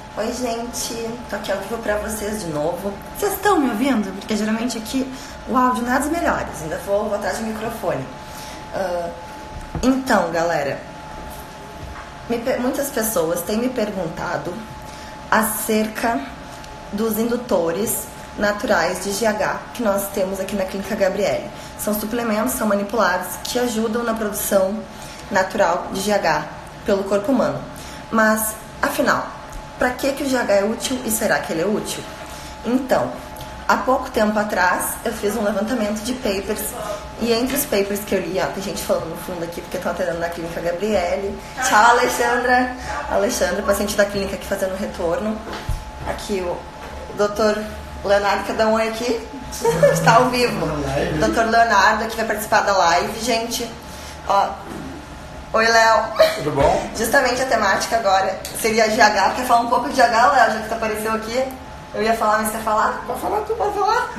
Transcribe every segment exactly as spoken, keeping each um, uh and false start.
Oi, gente, tô aqui ao vivo pra vocês de novo. Vocês estão me ouvindo? Porque geralmente aqui o áudio não é dos melhores. Ainda vou, vou atrás do microfone. Uh, então, galera, me, muitas pessoas têm me perguntado acerca dos indutores naturais de G H que nós temos aqui na Clínica Gabriele. São suplementos, são manipulados que ajudam na produção natural de G H pelo corpo humano. Mas, afinal, para que, que o G H é útil e será que ele é útil? Então, há pouco tempo atrás eu fiz um levantamento de papers e entre os papers que eu li, ó, tem gente falando no fundo aqui porque estão atendendo na Clínica Gabriele. Tchau, Alexandra! Alexandra, paciente da clínica aqui fazendo retorno. Aqui o doutor Leonardo, quer dar um oi aqui? Está ao vivo. doutor Leonardo aqui vai participar da live, gente. Ó. Oi, Léo. Tudo bom? Justamente a temática agora seria G H. Quer falar um pouco de G H, Léo, já que tu apareceu aqui? Eu ia falar, mas você quer falar? Pode falar, tu pode falar.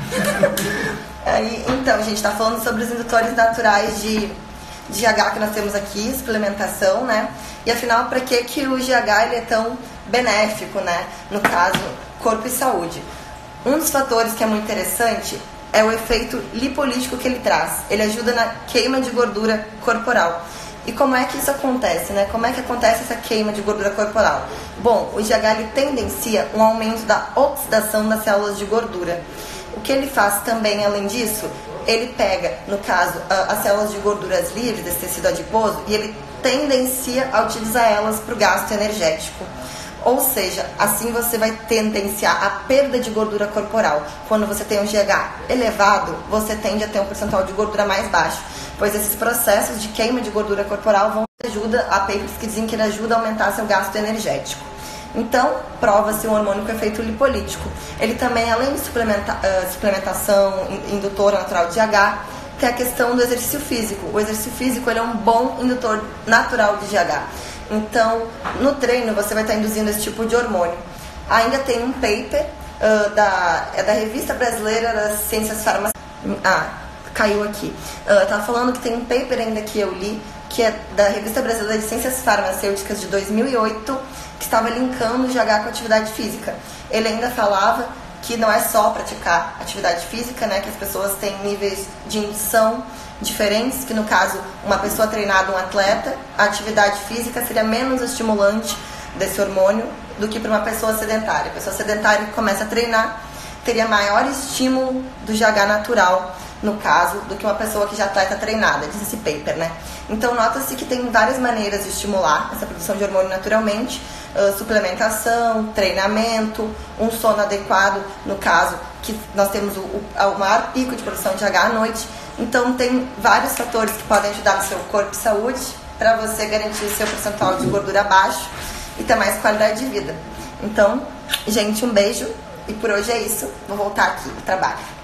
Aí, então, a gente está falando sobre os indutores naturais de, de G H que nós temos aqui, suplementação, né? E afinal, para que, que o G H ele é tão benéfico, né? No caso, corpo e saúde. Um dos fatores que é muito interessante é o efeito lipolítico que ele traz. Ele ajuda na queima de gordura corporal. E como é que isso acontece, né? Como é que acontece essa queima de gordura corporal? Bom, o G H ele tendencia um aumento da oxidação das células de gordura. O que ele faz também, além disso, ele pega, no caso, as células de gorduras livres, desse tecido adiposo, e ele tendencia a utilizar elas para o gasto energético. Ou seja, assim você vai tendenciar a perda de gordura corporal. Quando você tem um G H elevado, você tende a ter um percentual de gordura mais baixo, pois esses processos de queima de gordura corporal vão ajudar a papers que dizem que ele ajuda a aumentar seu gasto energético. Então, prova-se um hormônio com efeito lipolítico. Ele também, além de suplementa, uh, suplementação indutora natural de G H, tem a questão do exercício físico. O exercício físico ele é um bom indutor natural de G H. Então, no treino, você vai estar induzindo esse tipo de hormônio. Ainda tem um paper uh, da, é da Revista Brasileira das Ciências Farmacêuticas. Ah, caiu aqui. Uh, tava falando que tem um paper ainda que eu li, que é da Revista Brasileira de Ciências Farmacêuticas de dois mil e oito, que estava linkando o G H com atividade física. Ele ainda falava que não é só praticar atividade física, né, que as pessoas têm níveis de indução diferentes, que no caso, uma pessoa treinada, um atleta, a atividade física seria menos estimulante desse hormônio do que para uma pessoa sedentária. A pessoa sedentária que começa a treinar teria maior estímulo do G H natural, no caso, do que uma pessoa que já está treinada, diz esse paper, né? Então, nota-se que tem várias maneiras de estimular essa produção de hormônio naturalmente, uh, suplementação, treinamento, um sono adequado, no caso, que nós temos o, o, o maior pico de produção de G H à noite. Então, tem vários fatores que podem ajudar no seu corpo e saúde para você garantir o seu percentual de gordura baixo e ter mais qualidade de vida. Então, gente, um beijo e por hoje é isso. Vou voltar aqui pro trabalho.